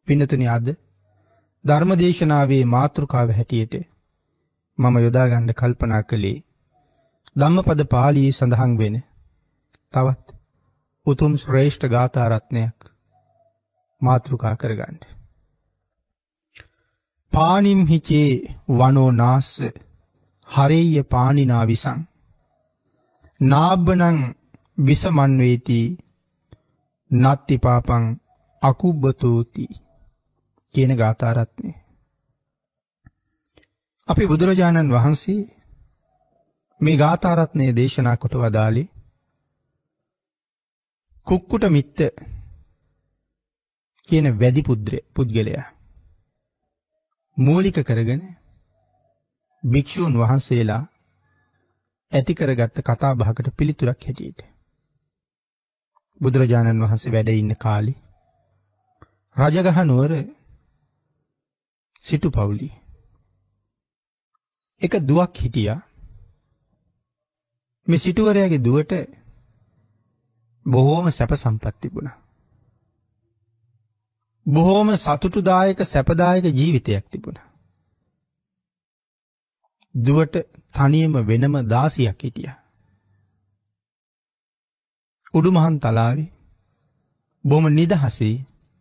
පින්නතුනි අද ධර්මදේශනාවේ මාතෘකාව හැටියට මම යොදා ගන්න කල්පනා කළේ ධම්මපද පාළියේ සඳහන් වෙන තවත් උතුම් ශ්‍රේෂ්ඨ ගාථා රත්නයක් මාතෘකා කරගන්න. පානිම් හිචේ වනෝ නාස්ස හරෙය්‍ය පානිනා විසං නාබ්බනං විසමන්වේති නත්ති පාපං අකුබ්බතෝති කියන ගාථා රත්නේ. අපි බුදුරජාණන් වහන්සේ මේ ගාථා රත්නය දේශනා කොට වදාළේ කුක්කුට මිත්ත කියන වැදි පුද්ගලයා මූලික කරගෙන භික්ෂූන් වහන්සේලා ඇති කරගත්ත කතා බහකට පිළිතුරක් හැටියට බුදුරජාණන් වහන්සේ වැඩ ඉන්න කාලේ රජගහ නුවර සිටු පවුලි එක දුවක් හිටියා. මේ සිටුවරයාගේ දුවට බොහෝම සැප සම්පත් තිබුණා. බොහෝම සතුටුදායක සැපදායක ජීවිතයක් තිබුණා. දුවට තනියම වෙනම දාසියක් හිටියා. උඩුමහන් තලාවේ බොහොම නිදහසේ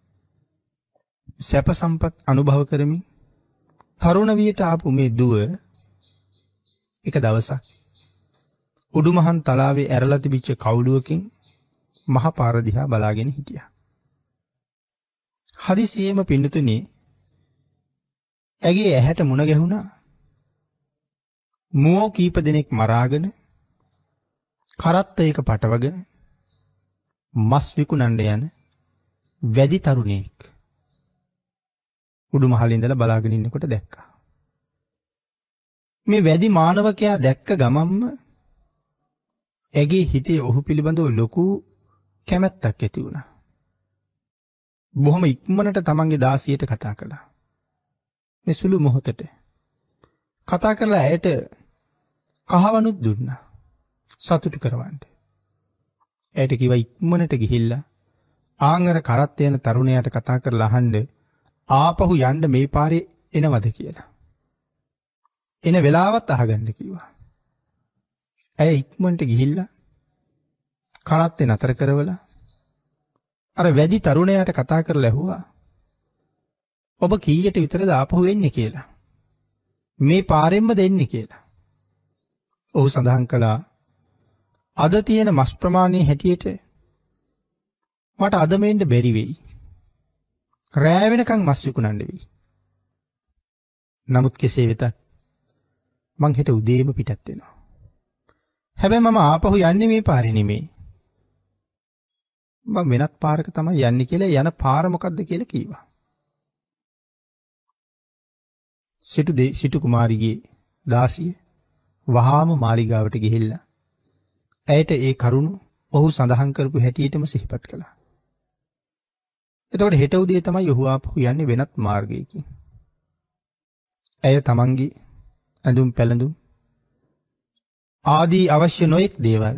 සැප සම්පත් අනුභව කරමින් තරුණ වියට ආපු මේ දුව එක දවසක් උඩුමහන් තලාවේ ඇරලා තිබිච්ච කවුළුවකින් මහ පාර දිහා බලාගෙන හිටියා. හදිසියෙම පින්නතුනි ඇගේ ඇහැට මුණ ගැහුණා මුවෝ කීප දෙනෙක් මරාගෙන කරත්තයක පටවගෙන මස් විකුණන්න යන වැඩි තරුණයෙක් උඩුමහල ඉඳලා බලාගෙන ඉන්නකොට දැක්කා. මේ වැඩි මානවකයා දැක්ක ගමම්ම ඇගේ හිතේ ඔහු පිළිබඳව ලොකු කැමැත්තක් ඇති වුණා. බොහොම ඉක්මනට තමන්ගේ දාසියට කතා කළා. මේ සුළු මොහොතට කතා කරලා ඇයට කහවණුත් දුන්නා සතුටු කරවන්න. ඇයට කිව්වා ඉක්මනට ගිහිල්ලා ආංගර කරත් යන තරුණයාට කතා කරලා අහන්න ආපහු යන්න මේ පාරේ එනවද කියලා. එන වෙලාවත් අහගන්න කිව්වා. ඇය ඉක්මනට ගිහිල්ලා කරත්තේ නතර කරවලා අර වැඩි තරුණයාට කතා කරලා ඇහුවා ඔබ කීයට විතරද ආපහු එන්නේ කියලා. මේ පාරෙන්ම දෙන්නේ කියලා. ඔහු සඳහන් කළා අද තියෙන මස් ප්‍රමාණය හැටියට මට අද මෙන්න බැරි වෙයි. රෑ වෙනකන් මස් විකුණන්න වෙයි. නමුත් කෙසේ වෙතත් මං හෙට උදේම පිටත් වෙනවා. හැබැයි මම ආපහු යන්නේ මේ පාරේ නෙමෙයි. මම වෙනත් පාරක තමයි යන්නේ කියලා යන පාර මොකද්ද කියලා කිව්වා. සිටු කුමාරිගේ දාසිය වහාම මාලිගාවට ගිහිල්ලා ඇයට ඒ කරුණ ඔහු සඳහන් කරපු හැටියටම සිහිපත් කළා. එතකොට හෙට උදේ තමයි ඔහු ආපහු යන්නේ වෙනත් මාර්ගයකින්. ඇය තමන්ගේ ඇඳුම් පැළඳුම් ආදී අවශ්‍ය නොයෙක් දේවල්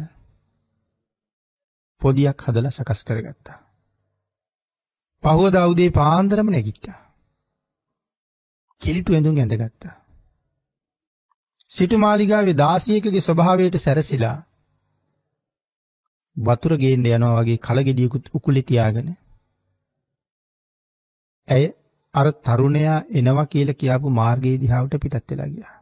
පොදියක් හදලා සකස් කරගත්තා. පහුවදා උදේ පාන්දරම නැගිට්ටා. කිලිටු ඇඳුම් ඇඳගත්තා. සිටු මාලිගාවේ දාසියකගේ ස්වභාවයට සැරසිලා වතුර ගේන්න යනවා වගේ කලගෙඩියකුත් උකුලේ තියාගෙන ඇය අර තරුණයා එනවා කියලා කියාපු මාර්ගයේ දිහාවට පිටත් වෙලා ගියා.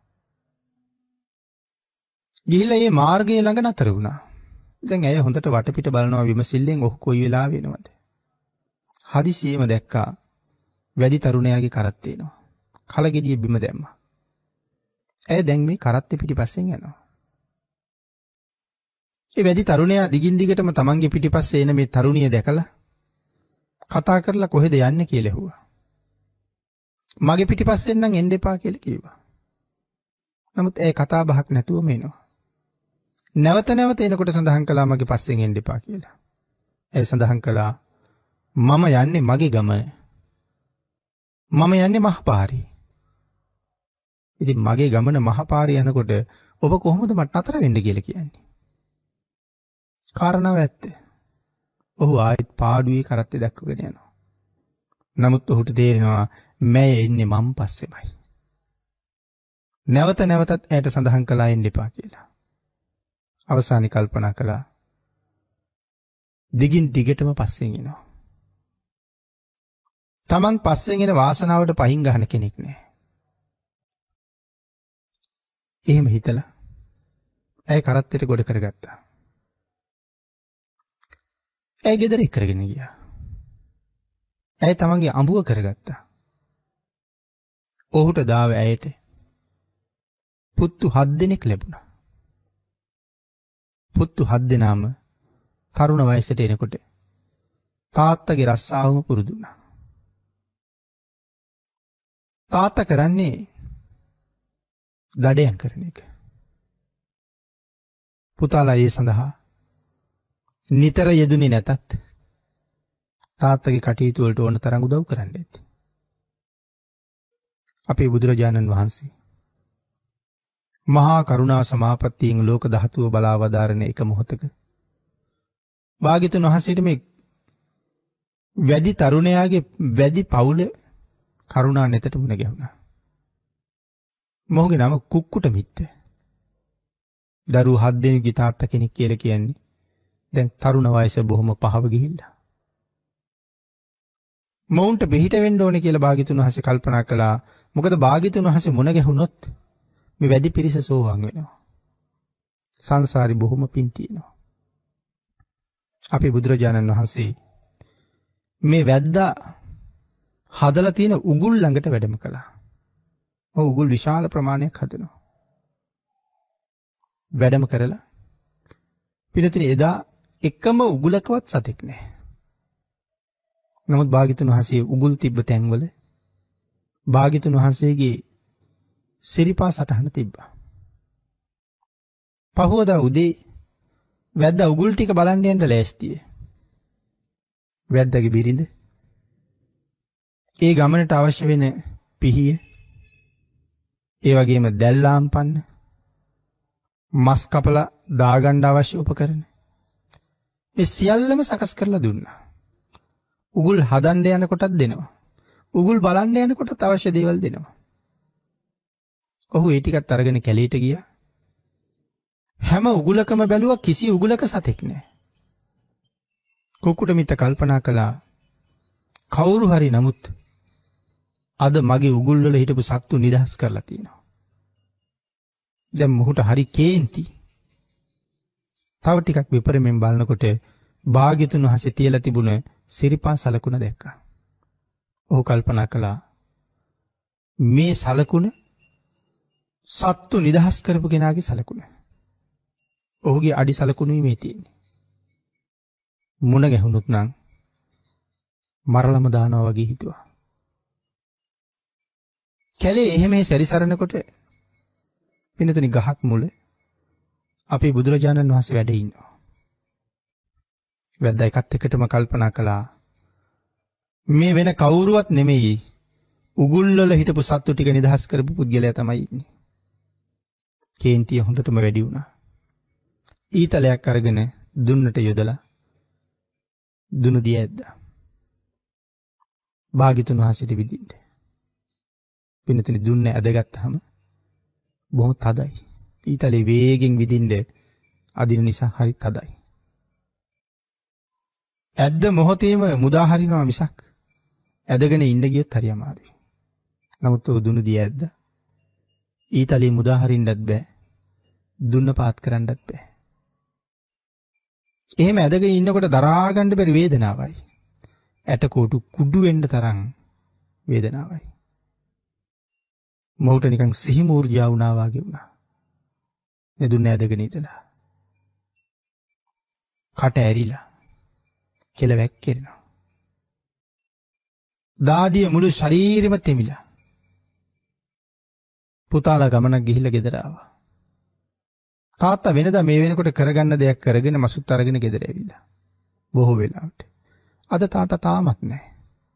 ගිහිල්ලා මේ මාර්ගයේ ළඟ නතර වුණා. දැන් ඇය හොඳට වටපිට බලනවා විමසිල්ලෙන් ඔහු කොයි වෙලාවෙ එනවද. හදිසියෙම දැක්කා වැඩි තරුණයාගේ කරත්තේ එනවා. කලගෙඩිය බිම දැම්මා. ඇය දැන් මේ කරත්තේ පිටිපස්සෙන් යනවා. ඒ වැඩි තරුණයා දිගින් දිගටම තමන්ගේ පිටිපස්සේ එන මේ තරුණිය දැකලා කතා කරලා කොහෙද යන්නේ කියලා ඇහුවා. මගේ පිටිපස්සෙන් නම් එන්න එපා කියලා කිව්වා. නමුත් ඒ කතා බහක් නැතුවම එනවා. නැවත නැවත එනකොට සඳහන් කළා මගේ පස්සෙන් එන්න එපා කියලා. ඒ සඳහන් කළා මම යන්නේ මගේ ගමන. මම යන්නේ මහපාරේ. ඉතින් මගේ ගමන මහපාරේ යනකොට ඔබ කොහොමද මට නතර වෙන්න කියලා කියන්නේ? කාරණාව ඇත්ත. ඔහු ආයෙත් පාඩුවේ කරත්තේ දැක්කගෙන යනවා. නමුත් ඔහුට තේරෙනවා මෑ ඉන්නේ මම් පස්සෙමයි. නැවත නැවතත් ඇයට සඳහන් කළා එන්න එපා කියලා. අවසානයේ කල්පනා කළා දිගින් දිගටම පස්සෙන් එනවා. තමන් පස්සෙන් එන වාසනාවට පහින් ගහන කෙනෙක් නෑ. එහෙම හිතලා ඇය කරත්තෙට ගොඩ කරගත්තා. ඇය ගෙදර එක්කරගෙන ගියා. ඇය තමන්ගේ අඹුව කරගත්තා. ඔහුට දාව ඇයට පුත්තු 7 දෙනෙක් ලැබුණා. පුත්තු 7 දෙනාම තරුණ වයසට එනකොට තාත්තගේ රස්සාවම පුරුදු වුණා. තාත්තා කරන්නේ දඩයන් කරන එක. පුතාලා ඒ සඳහා නිතර යෙදුනේ නැතත් තාත්තගේ කටයුතු වලට ඕන තරම් උදව් කරන්න ඇති. අපේ බුදුරජාණන් වහන්සේ මහා කරුණා සමාපත්තියෙන් ලෝක ධාතුව බලා වදාරන එක මොහොතක භාග්‍යතුන් වහන්සේට මේ වැඩි තරුණයාගේ වැඩි පවුල කරුණා නෙතට මුණ ගැහුණා. මොහුගේ නම කුක්කුට මිත්ත. දරුවෝ 7 දෙනෙක්ගේ තාත්තා කෙනෙක් කියලා කියන්නේ දැන් තරුණ වයස බොහොම පහව ගිහිල්ලා. මොවුන්ට බෙහිට වෙන්න ඕනේ කියලා භාග්‍යතුන් වහන්සේ කල්පනා කළා. මොකද භාග්‍යතුන් වහන්සේ මුණ ගැහුනොත් මේ වැඩි පිරිස සෝවාන් වෙනවා. සංසාරي බොහොම පින් තියෙනවා. අපේ බුදුරජාණන් වහන්සේ මේ වැද්දා හදලා තියෙන උගුල් ළඟට වැඩම කළා. ඔව් උගුල් විශාල ප්‍රමාණයක් හදනවා. වැඩම කරලා පිළිතුරු එදා එකම උගුලකවත් සතෙක් නැහැ. නමුත් භාග්‍යතුන් වහන්සේ උගුල් තිබ්බ තැන්වල භාග්‍යතුන් වහන්සේගේ සිරිපා සටහන තිබ්බා. පහවදා උදේ වැද්දා උගුල් ටික බලන්න යන්න ලෑස්තියි. වැද්දාගේ බිරිඳ ඒ ගමනට අවශ්‍ය වෙන පිහිය, ඒ වගේම දැල්ලාම් පන්න, මස් කපලා දාගන්න අවශ්‍ය උපකරණ මේ සියල්ලම සකස් කරලා දුන්නා. උගුල් හදන්න යනකොටත් දෙනවා. උගුල් බලන්න යනකොටත් අවශ්‍ය දේවල් දෙනවා. ඔහු ඒ ටිකත් අරගෙන කැලේට ගියා. හැම උගුලකම බැලුවා කිසි උගුලක සතෙක් නැහැ. කුකුට මිත්ත කල්පනා කළා කවුරු හරි නමුත් අද මගේ උගුල් වල හිටපු සත්තු නිදහස් කරලා තියෙනවා. දැන් මොහුට හරි කේන්ති. තව ටිකක් විපරමෙන් බලනකොට භාග්‍යතුන් වහන්සේ තියලා තිබුණ සිරිපා සලකුණ දැක්කා. ඔහු කල්පනා කළා මේ සලකුණ සත්තු නිදහස් කරපු කෙනාගේ සලකුණ. ඔහුගේ අඩි සලකුණුයි මේ තියෙන්නේ. මුණ ගැහුණොත් නම් මරලම දානවා වගේ හිතුවා. කැලේ එහෙම සැරිසරනකොට පින්නතුනි ගහක් මුල අපේ බුදුරජාණන් වහන්සේ වැඩ ඉන්නවා. වැද්දා එකත් එකටම කල්පනා කළා මේ වෙන කවුරුවත් නෙමෙයි උගුල් වල හිටපු සත්තු ටික නිදහස් කරපු පුද්ගලයා තමයි ඉන්නේ. කේන්තිය හොඳටම වැඩි වුණා. ඊතලයක් අරගෙන දුන්නට යොදලා දුනු දිය ඇද්දා. භාග්‍යතුන් වහන්සේට විදින්න. පින්නතුනි දුන්න ඇදගත්තාම බොහොම තදයි. ඊතලේ වේගෙන් විදින්න අදින නිසා හරි තදයි. ඇද්ද මොහොතේම මුදා හරිනවා මිසක් ඇදගෙන ඉන්න ගියොත් හරි අමාරුයි. නමුත් ඔය දුනු දිය ඇද්ද ඊතලේ මුදා හරින්නත් බෑ. දුන්න පාත් කරන්නත් බෑ. එහෙම ඇදගෙන ඉන්නකොට දරා ගන්න බැරි වේදනාවයි. ඇටකොටු කුඩු වෙන්න තරම් වේදනාවයි. මොහුට නිකන් සිහි මූර්ජා වුණා වගේ වුණා. නෙදුන්න ඇදගෙන ඉඳලා. කට ඇරිලා. කෙල වැක්කිරෙනවා. දාඩිය මුළු ශරීරෙම තෙමිලා. පුතාලා ගමනක් ගිහිල්ලා ගෙදර ආවා. තාත්තා වෙනදා මේ වෙනකොට කරගන්න දෙයක් කරගෙන මසුත් අරගෙන ගෙදර ඇවිල්ලා. බොහෝ වෙලාවට. අද තාත්තා තාමත් නැහැ.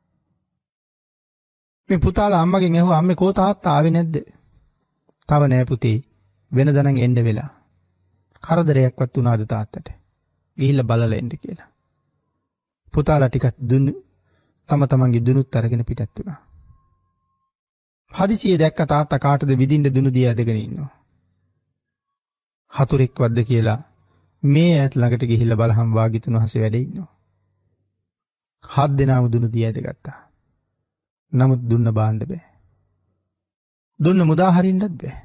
මේ පුතාලා අම්මගෙන් ඇහුවා අම්මේ කෝ තාත්තා ආවේ නැද්ද? තව නෑ පුතේ. වෙනදා නම් එන්න වෙලා. කරදරයක්වත් වුණාද තාත්තට? ගිහිල්ලා බලලා එන්න කියලා. පුතාලා ටිකක් තම තමන්ගේ දුනුත් අරගෙන පිටත් වුණා. හදිසියේ දැක්ක තාත්තා කාටද විදින්න දුනු දිය ඇදගෙන ඉන්නවා. හතුරෙක් වද්ද කියලා මේ ඈත ළඟට ගිහිල්ලා බලහම් වාග්යතුන් වහන්සේ වැඩ ඉන්නවා. 7 දෙනාම දුනු දිය ඇදගත්තා. නමුත් දුන්න බාන්න බෑ. දුන්න මුදා හරින්නත් බෑ.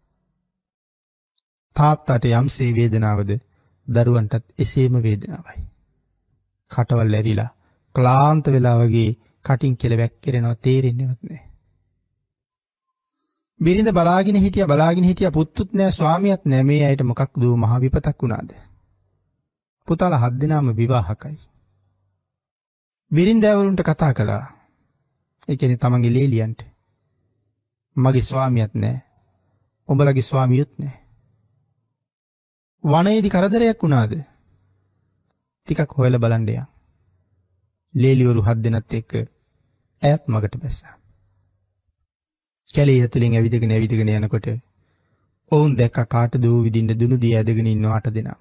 තාත්තාට යම්සේ වේදනාවද දරුවන්ටත් එසේම වේදනාවයි. කටවල් ඇරිලා ක්ලාන්ත වෙලා වගේ කටින් කෙල වැක්කිරෙනවා තේරෙන්නේවත් නැහැ. බිරිඳ බලාගෙන හිටියා පුතුත් නෑ ස්වාමියාත් නෑ මේ අයට මොකක්ද මහ විපතක් වුණාද? පුතාලා 7 දෙනාම විවාහකයි. බිරිඳ ඇවරුන්ට කතා කළා. ඒ කියන්නේ තමන්ගේ ලේලියන්ට. මගේ ස්වාමියාත් නෑ. උඹලගේ ස්වාමියුත් නෑ. වනයේදී කරදරයක් වුණාද? ටිකක් හොයලා බලන්න යන්න. ලේලිවරු 7 දෙනත් එක්ක ඈත් මගට බැස්සා. කැලේ ඇතුලෙන් ඇවිදගෙන යනකොට ඔවුන් දැක්ක කාටද විදින්න දුනු දිය ඇදගෙන ඉන්න 8 දෙනාම.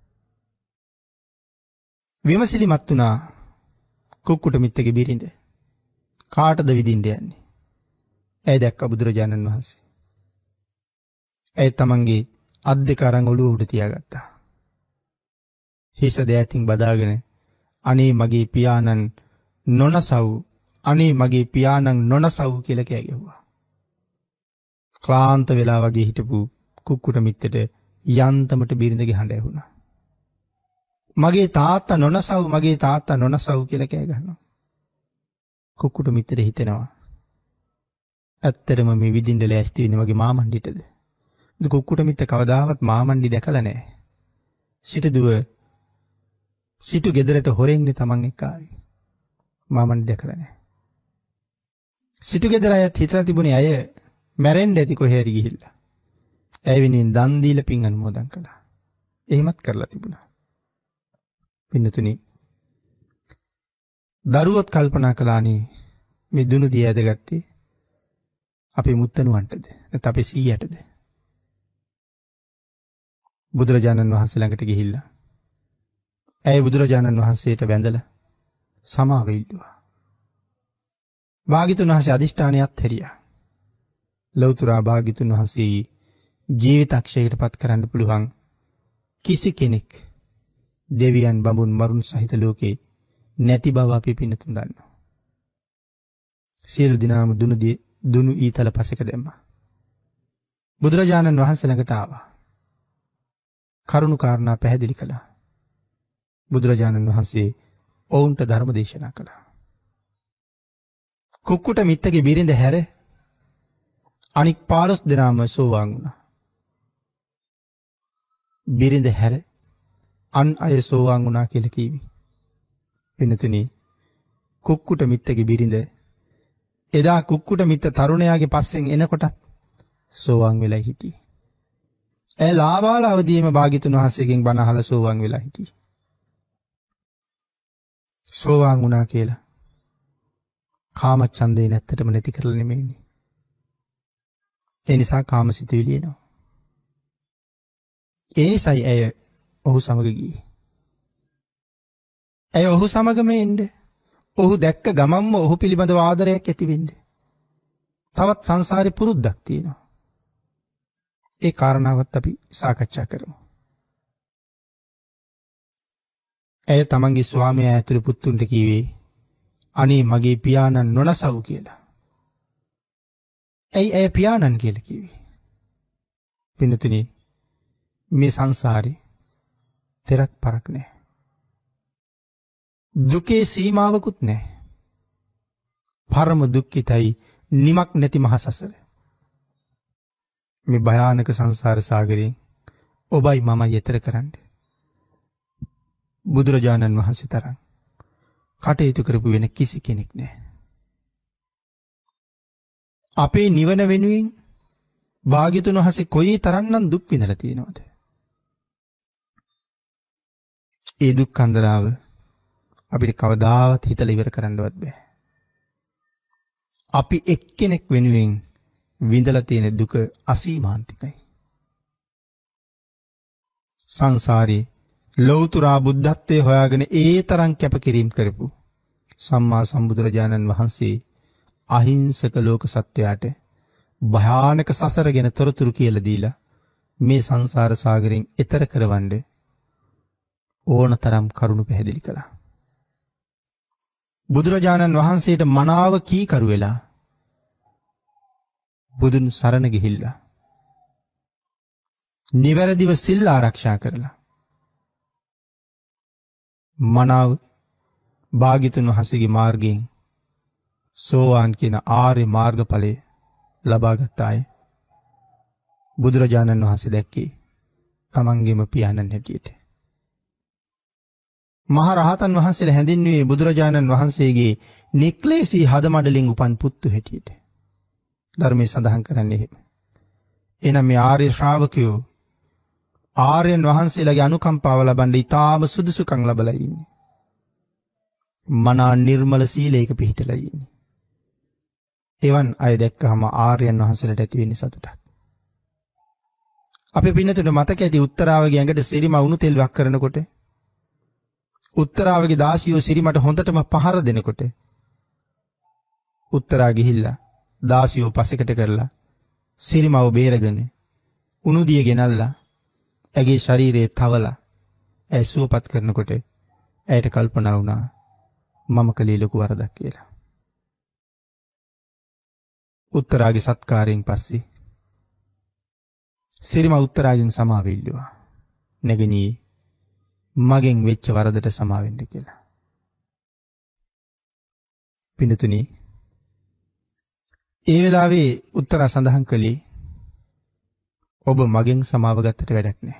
විමසිලිමත් වුණා කුක්කුට මිත්තගේ බිරිඳ. කාටද විදින්න යන්නේ? ඇය දැක්ක බුදුරජාණන් වහන්සේ. ඇය තමන්ගේ අත් දෙක අරන් ඔළුව උඩ තියාගත්තා. හිස දෑතින් බදාගෙන අනේ මගේ පියාණන් නොනසව් අනේ මගේ පියාණන් නොනසව් කියලා කෑ ගැහුවා. ක්ලාන්ත වෙලා වගේ හිටපු කුක්කුට මිත්තට යන්තමට බිරිඳගේ හඬ ඇහුණා. මගේ තාත්තා නොනසව් කියලා කෑ ගහනවා. කුක්කුට මිත්තට හිතෙනවා ඇත්තටම මේ විදින්න ලෑස්ති වෙන්නේ මගේ මාමණ්ඩිටද? කුක්කුට මිත්ත කවදාවත් මාමණ්ඩි දැකලා නැහැ. සිටු ගෙදරට හොරෙන්නේ තමන් එක්ක ආවේ. මාමණ්ඩි දැකලා නැහැ. සිටු ගෙදර අයත් හිතලා තිබුණේ අය මැරෙන්න ඇති කොහේ හරි ගිහිල්ලා. ඇය වෙනුවෙන් දන් දීලා පින් අනුමෝදන් කළා. එහෙමත් කරලා තිබුණා. පින්නතුනි දරුවොත් කල්පනා කළානේ මේ දුනු දිය ඇදගත්තේ අපේ මුත්තණුවන්ටද නැත්නම් අපේ සීයටද? බුදුරජාණන් වහන්සේ ළඟට ගිහිල්ලා ඇය බුදුරජාණන් වහන්සේට වැඳලා සමාව ඉල්ලුවා. භාග්‍යතුන් වහන්සේ අදිෂ්ඨානයත් හැරියා. ලෞතර භාග්‍යතුන් වහන්සේ ජීවිතක්ෂයකට පත් කරන්න පුළුවන් කිසි කෙනෙක් දෙවියන් බඹුන් මරුන් සහිත ලෝකේ නැති බව අපි පින්නතුන් දන්නවා. සියලු දිනාම දුනු ඊතල පසෙක දැම්මා. බුදුරජාණන් වහන්සේ ළඟට ආවා. කරුණු කාරණා පැහැදිලි කළා. බුදුරජාණන් වහන්සේ ඔවුන්ට ධර්ම දේශනා කළා. කුක්කුට මිත්තගේ බිරිඳ හැර අනික් 15 දෙනාම සෝවාන් වුණා. බිරිඳ හැර අන් අය සෝවාන් වුණා කියලා කිව්වේ. වෙනතුනි කුක්කුට මිත්තගේ බිරිඳ එදා කුක්කුට මිත්ත තරුණයාගේ පස්සෙන් එනකොටත් සෝවාන් වෙලා හිටියේ. ඇය ලාබාල අවදීම භාග්‍යතුන් වහන්සේගෙන් බණ අහලා සෝවාන් වෙලා හිටියේ. සෝවාන් වුණා කියලා කාමච්ඡන්දේ නැත්තටම නැති කරලා නෙමෙයිනේ. ඒ නිසා කාමසිතුවිලි එනවා. ඒ නිසායි ඇය ඔහු සමග ගියේ. ඇය ඔහු සමගම එන්නේ. ඔහු දැක්ක ගමන්ම ඔහු පිළිබඳව ආදරයක් ඇති වෙන්නේ. තවත් සංසාරේ පුරුද්දක් තියෙනවා. ඒ කාරණාවත් අපි සාකච්ඡා කරමු. ඇය තමන්ගේ ස්වාමියා ඇතුළු පුතුන්ට කිව්වේ අනේ මගේ පියාණන් නොනසව් කියලා. ඇයි පියාණන් කියලා කිව්වේ? පින්නතුනි මේ සංසාරේ තෙරක් පරක් නැහැ. දුකේ සීමාවකුත් නැහැ. පරම දුක්ඛිතයි නිමක් නැති මහ සසර. මේ භයානක සංසාර සාගරයෙන් ඔබයි මමයි ඈතර කරන්නේ. බුදුරජාණන් වහන්සේ තරම් කටයුතු කරපු වෙන කිසි කෙනෙක් නැහැ. අපේ නිවන වෙනුවෙන් භාග්‍යතුන් වහන්සේ කොයි තරම්නම් දුක් විඳලා තියෙනවද? ඒ දුක් කන්දරාව අපිට කවදාවත් හිතලා ඉවර කරන්නවත් බෑ. අපි එක්කෙනෙක් වෙනුවෙන් විඳලා තියෙන දුක අසීමාන්තිකයි. සංසාරේ ලෞතර බුද්ධත්වයේ හොයාගෙන ඒ තරම් කැපකිරීම කරපු සම්මා සම්බුදුරජාණන් වහන්සේ අහිංසක ලෝක සත්‍යයට භයානක සසර ගැන තොරතුරු කියලා දීලා මේ සංසාර සාගරයෙන් එතර කරවන්න ඕනතරම් කරුණු පැහැදිලි කළා. බුදුරජාණන් වහන්සේට මනාව කීකරු වෙලා බුදුන් සරණ ගිහිල්ලා නිවැරදිව සිල් ආරක්ෂා කරලා මනාව භාග්‍යතුන් වහන්සේගේ මාර්ගයෙන් සෝවාන් කියන ආර්ය මාර්ගඵලය ලබාගත් අය බුදුරජාණන් වහන්සේ දැක්කේ තමන්ගේම පියාණන් හැටියට. මහ රහතන් වහන්සේලා හැඳින්වුවේ බුදුරජාණන් වහන්සේගේ නික්ලේශී හදමඩලින් උපන් පුත්තු හැටියට. ධර්මයේ සඳහන් කරන්නේ එහෙම. එනම් මේ ආර්ය ශ්‍රාවකයෝ ආර්යයන් වහන්සේලාගේ අනුකම්පාව ලබන්න ඉතාම සුදුසුකම් ලැබලා ඉන්නේ. මනා නිර්මල සීලයක පිහිටලා ඉන්නේ. එවන් අය දැක්කහම ආර්යයන් වහන්සේලාට ඇති වෙන්නේ සතුටක්. අපේ පින්නතුන්ට මතක ඇති උත්තරාවගේ ඇඟට සිරිම උණු තෙල් වක් කරනකොට උත්තරාවගේ දාසියෝ සිරිමට හොඳටම පහර දෙනකොට උත්තරා ගිහිල්ලා දාසියෝ පසෙකට කරලා සිරිමව බේරගෙන උණුදිය ගෙනල්ලා ඇගේ ශරීරයේ තවලා ඇය සුවපත් කරනකොට ඇයට කල්පනා වුණා මම කළේ ලොකු වරදක් කියලා. උත්තරාගේ සත්කාරයෙන් පස්සේ සිරිම උත්තරාගෙන් සමාව ඉල්ලුවා. නැගණියේ මගෙන් වෙච්ච වරදට සමාව වෙන්න කියලා. පින්තුනි, ඒ වෙලාවේ උත්තරා සඳහන් කළේ ඔබ මගෙන් සමාව ගත්තට වැඩක් නැහැ.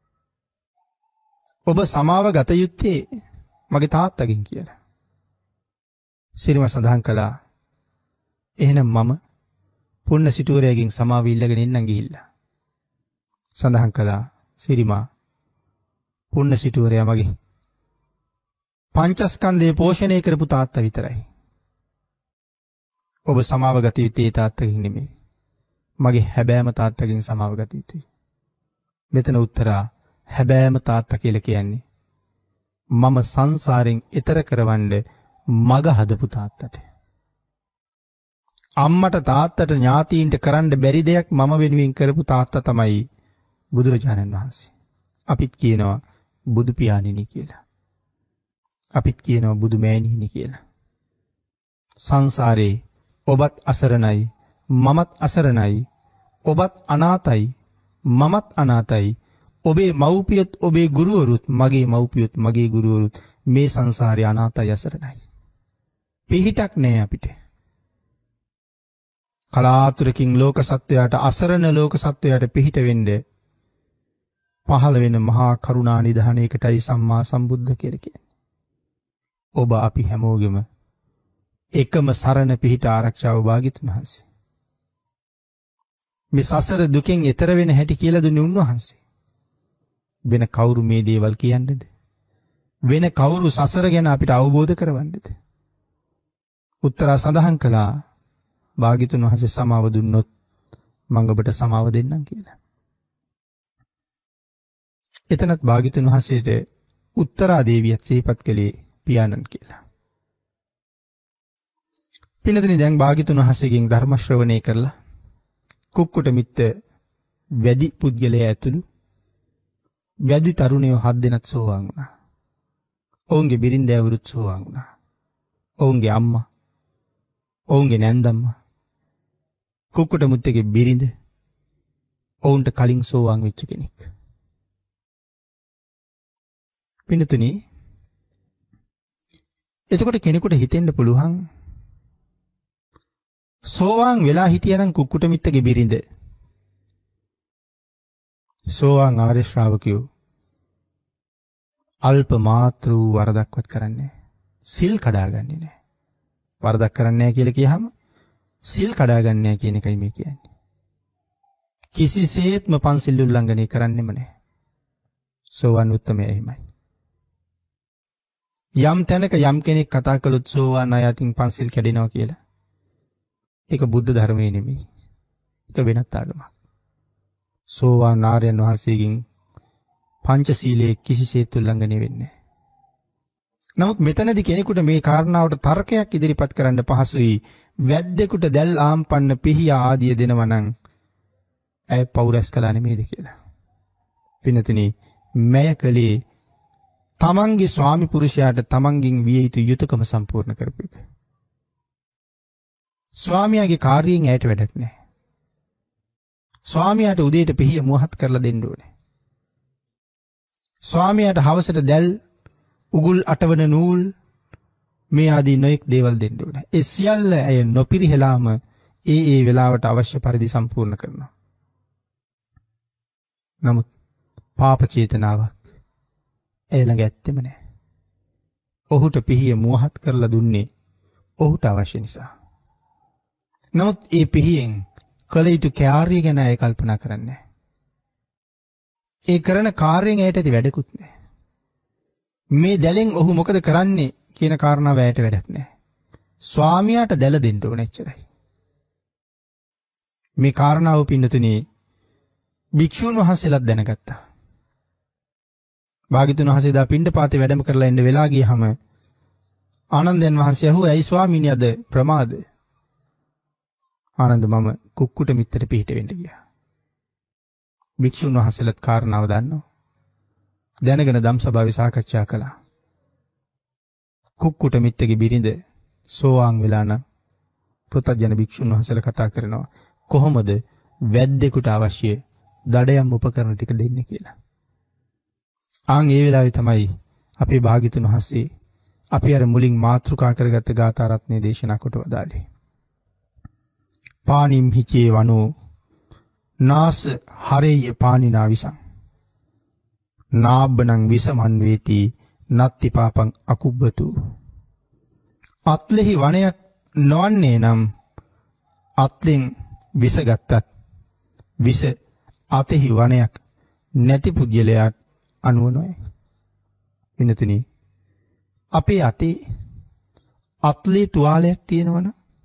ඔබ සමාව ගත යුත්තේ මගේ තාත්තගෙන් කියලා. සිරිම සඳහන් කළා එහෙනම් මම පුන්න සිටුවරයාගෙන් සමාව ඉල්ලගෙන ඉන්නම් ගිහිල්ලා. සඳහන් කළා සිරිමා පුන්න සිටුවරයා මගේ පංචස්කන්ධය පෝෂණය කරපු තාත්තා විතරයි. ඔබ සමාව ගත යුත්තේ තාත්තගෙන් නෙමෙයි. මගේ හැබෑම තාත්තගෙන් සමාව ගත යුතුයි. මෙතන උත්තරා හැබෑම තාත්තා කියලා කියන්නේ මම සංසාරෙන් එතර කරවන්න මග හදපු තාත්තට. අම්මට තාත්තට ඥාතීන්ට කරන්න බැරි දෙයක් මම වෙනුවෙන් කරපු තාත්තා තමයි බුදුරජාණන් වහන්සේ. අපිත් කියනවා බුදු පියාණෙනි කියලා. අපිත් කියනවා බුදු මෑණියනි කියලා. සංසාරේ ඔබත් අසරණයි මමත් අසරණයි. ඔබත් අනාතයි මමත් අනාතයි. ඔබේ මව්පියොත් ඔබේ ගුරුවරුත් මගේ මව්පියොත් මගේ ගුරුවරුත් මේ සංසාරේ අනාතයි අසරණයි. පිහිටක් නෑ අපිට. කලාතුරකින් ලෝක සත්වයාට අසරණ ලෝක සත්වයාට පිහිට වෙන්න පහළ වෙන මහා කරුණා නිධානයකටයි සම්මා සම්බුද්ධ කියලා කියන්නේ. ඔබ අපි හැමෝගෙම එකම සරණ පිහිට ආරක්ෂාව භාග්‍යතුන් වහන්සේ. මේ සසර දුකෙන් එතර වෙන හැටි කියලා දුන්නේ උන්වහන්සේ. වෙන කවුරු මේ දේවල් කියන්නේද? වෙන කවුරු සසර ගැන අපිට අවබෝධ කරවන්නේද? උත්තරා සඳහන් කළා භාග්‍යතුන් වහන්සේ සමාව දුන්නොත් මම ඔබට සමාව දෙන්නම් කියලා. එතනත් භාග්‍යතුන් වහන්සේට උත්තරා දේවියත් සිහිපත් කළේ පියාණන් කියලා. පින්නතුනි, දැන් භාග්‍යතුන් වහන්සේගෙන් ධර්ම ශ්‍රවණය කරලා කුක්කුට මිත්ත වැඩි පුද්ගලයා ඇතුළු වැඩි තරුණයෝ 7 දෙනෙක් සෝවාන් වුණා. ඔවුන්ගේ බිරින්දෑවරුත් සෝවාන් වුණා. ඔවුන්ගේ අම්මා, ඔවුන්ගේ නැන්දම්මා, කුක්කුට මුත්තගේ බිරිඳ ඔවුන්ට කලින් සෝවාන් වෙච්ච කෙනෙක්. පින්නතුනි, එතකොට කෙනෙකුට හිතෙන්න පුළුවන් සෝවාන් වෙලා හිටියනම් කුක්කුට මිත්තගේ බිරිඳ සෝවාන් ආර්ය ශ්‍රාවකයෝ අල්ප මාත්‍ර වූ වරදක්වත් කරන්නේ සිල් කඩාගන්නේ නැහැ. වරදක් කරන්නේ නැහැ කියලා කියහම සිල් කඩාගන්නේ නැහැ කියන එකයි මේ කියන්නේ. කිසිසේත්ම පන්සිල් උල්ලංඝනය කරන්නෙම නැහැ. සෝවාන් උත්තමයා එහෙමයි. යම් තැනක යම් කෙනෙක් කතා කළොත් සෝවාන් අය අතින් පන්සිල් කැඩෙනවා කියලා, ඒක බුද්ධ ධර්මයේ නෙමෙයි. ඒක වෙනත් ආගමක්. සෝවාන් ආර්යයන් වහන්සේගෙන් පංචශීලයේ කිසිසේත් උල්ලංඝනය වෙන්නේ නැහැ. නමුත් මෙතනදී කෙනෙකුට මේ කාරණාවට තර්කයක් ඉදිරිපත් කරන්න පහසුයි. වැද්දෙකුට දැල් ආම්පන්න පිහියා ආදිය දෙනවා නම් ඇය පෞරස් කළා නෙමෙයිද කියලා. පින්නතුනි, මෙය කලේ තමන්ගේ ස්වාමි පුරුෂයාට තමන්ගෙන් විය යුතු යුතුයකම සම්පූර්ණ කරපු එක. ස්වාමියාගේ කාර්යයෙන් ඇයට වැඩක් නැහැ. ස්වාමියාට උදේට පිහිය මුවහත් කරලා දෙන්න ඕනේ. ස්වාමියාට හවසට දැල්, උගුල් අටවන නූල් මේ ආදී නොයෙක් දේවල් දෙන්න ඕනේ. ඒ සියල්ල ඇය නොපිරිහෙලාම ඒ වෙලාවට අවශ්‍ය පරිදි සම්පූර්ණ කරනවා. නමුත් පාප චේතනාවක් ඇය ළඟ ඇත්තෙම නැහැ. ඔහුට පිහිය මුවහත් කරලා දුන්නේ ඔහුට අවශ්‍ය නිසා. නමුත් ඒ පිහියෙන් කළ යුතු කාර්යය ගැන ඇය කල්පනා කරන්නේ නැහැ. ඒ කරන කාර්යයෙන් ඇයට ඇති වැඩකුත් නැහැ. මේ දැලෙන් ඔහු මොකද කරන්නේ කියන කාරණාව ඇයට වැඩක් නැහැ. ස්වාමියාට දැල දෙන්න ඕන එච්චරයි. මේ කාරණාව පින්නතුනේ භික්ෂුන් වහන්සේලාත් දැනගත්තා. භාග්‍යවතුන් වහන්සේ දා පිණ්ඩපාතේ වැඩම කරලා එන්න වෙලා ගියහම ආනන්දයන් වහන්සේ අහුවා, "ඇයි ස්වාමීනි අද ප්‍රමාද?" ආනන්ද, "මම කුක්කුට මිත්තට පිහිට වෙන්න ගියා." භික්ෂුන් වහන්සේලාත් කාරණාව දන්නවා. දැනගෙන ධම්සභාවේ සාකච්ඡා කළා. කුක්කුට මිත්තගේ බිරිඳ සෝවාන් වෙලා නම් පෘථග්ජන භික්ෂුන් වහන්සේලා කතා කරනවා, කොහොමද වැද්දෙකුට අවශ්‍ය දඩයම් උපකරණ ටික දෙන්නේ කියලා. ඒ වෙලාවේ තමයි අපේ භාග්‍යතුන් වහන්සේ අපි අර මුලින් මාතෘකා කරගත්ත ගාථා රත්නයේ දේශනා කොට වදාළේ. පානිම් හිචේ වනෝ නාස හරේය පානිනා විසං නාබ්බනං විසමන් වේති නත්ති පාපං අකුබ්බතු. අත්ලෙහි වනයක් නොවන්නේ නම් අත්ලෙන් විස ගත්තත් විස අතෙහි වනයක් නැති පුද්ගලයාට අනුව නොවේ. විනතුනි, අපේ අතේ අත්ලේ තුවාලයක් තියෙනවනම්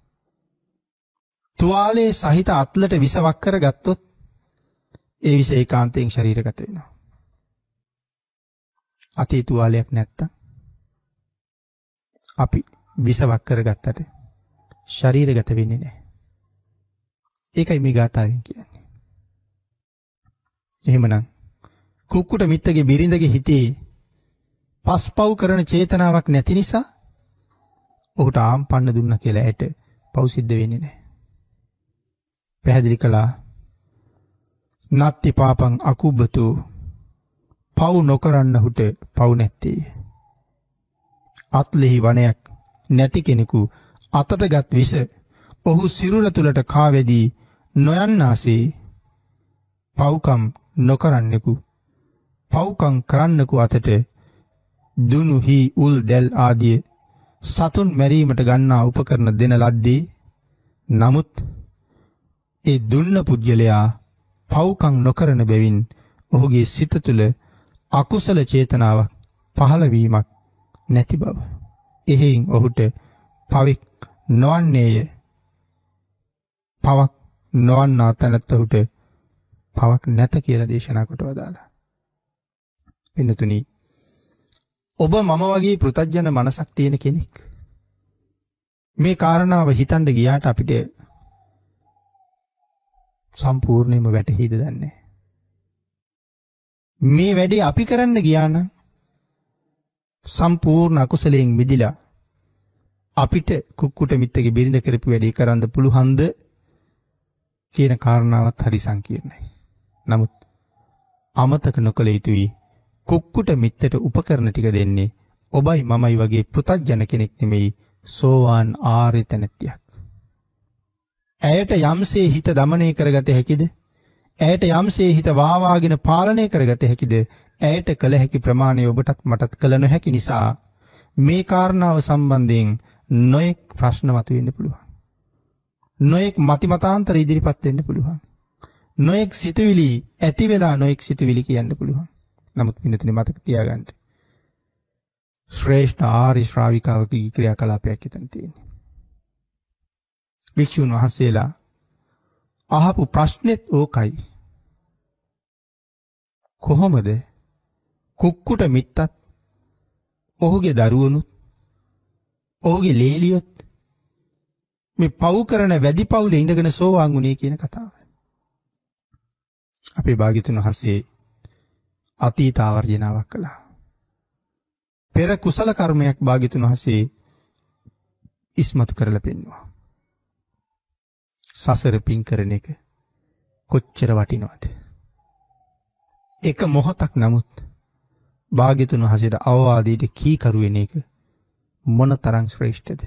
තුවාලේ සහිත අත්ලට විස වක් කර ගත්තොත් ඒ විස ඒකාන්තයෙන් ශරීරගත වෙනවා. අතේ තුවාලයක් නැත්තම් අපි විස වක් කර ගත්තට ශරීරගත වෙන්නේ නැහැ. ඒකයි මේ ගාථාවෙන් කියන්නේ. එහෙමනම් කුක්කුට මිත්තගේ බිරිඳගේ හිතේ පස්පව් කරන චේතනාවක් නැති නිසා ඔහුට ආම්පන්න දුන්නා කියලා ඇයට පව් සිද්ධ වෙන්නේ නැහැ. පැහැදිලි කළා, නත්ති පාපං අකුබ්බතු, පව් නොකරන්නහුට පව් නැත්තේ. අත්ලෙහි වනයක් නැති කෙනෙකු අතටගත් විස ඔහු සිරුර තුලට කාවැදී නොයන්නාසේ පව්කම් නොකරන්නෙකු පව්කම් කරන්නෙකු අතට දුනු හි උල් දැල් ආදිය සතුන් මැරීමට ගන්නා උපකරණ දෙන ලද්දේ. නමුත් ඒ දුන්න පුද්ගලයා පව්කම් නොකරන බැවින් ඔහුගේ සිත තුළ අකුසල චේතනාවක් පහළවීමක් නැති බව. එහෙයින් ඔහුට පවෙක් නොවන්නේය. පවක් නොවන්නා තැනැත්තහුට පවක් නැත කියලා දේශනා කොට වදාලා. පින්නතුනි, ඔබ මම වගේ පෘථග්ජන මනසක් තියෙන කෙනෙක් මේ කාරණාව හිතන්න ගියාට අපිට සම්පූර්ණයෙන්ම වැටහිද දන්නේ. මේ වැඩේ අපි කරන්න ගියා නම් සම්පූර්ණ අකුසලයෙන් මිදිලා අපිට කුක්කුට මිත්තගේ බිරිඳ කරපු වැඩේ කරන්න පුළුවන්ද කියන කාරණාවත් හරි සංකීර්ණයි. නමුත් අමතක නොකළ යුතුයි, කුක්කුට මිත්තට උපකරණ ටික දෙන්නේ ඔබයි මමයි වගේ පෘථග්ජන කෙනෙක් නෙමෙයි, සෝවාන් ආර්ය තැනැත්තියක්. ඇයට යම්සේ හිත දමනය කරගත හැකිද? ඇයට යම්සේ හිත වාවාගෙන පාලනය කරගත හැකිද? ඇයට කළ හැකි ප්‍රමාණය ඔබටත් මටත් කළ නොහැකි නිසා මේ කාරණාව සම්බන්ධයෙන් නොයෙක් ප්‍රශ්න මතුවෙන්න පුළුවන්. නොයෙක් මතිමතාන්තර ඉදිරිපත් වෙන්න පුළුවන්. නොයෙක් සිතුවිලි ඇති වෙලා නොයෙක් සිතුවිලි කියන්න පුළුවන්. නමුත් පින්නතුනි, මතක තියාගන්න, ශ්‍රේෂ්ඨ ආර්ය ශ්‍රාවිකාවකගේ ක්‍රියාකලාපයක් හිතන් තියෙන්නේ. භික්ෂුන් වහන්සේලා අහපු ප්‍රශ්නෙත් ඕකයි. කොහොමද කුක්කුට මිත්තත් ඔහුගේ දරුවනුත් ඔහුගේ ලේලියොත් මේ පව් කරන වැඩි පවුලේ ඉඳගෙන සෝවාන් වුණේ කියන කතාව. අපේ භාග්‍යතුන් වහන්සේ අතීත ආවර්ජනාවක් කළා. පෙර කුසල කර්මයක් භාග්‍යතුන් වහන්සේ ඉස්මතු කරලා පෙන්වුවා. සසර පින් කරන එක කොච්චර වටිනවද? එක මොහොතක් නමුත් භාග්‍යතුන් වහන්සේට අවවාදයට කීකරු වෙන එක මොනතරම් ශ්‍රේෂ්ඨද?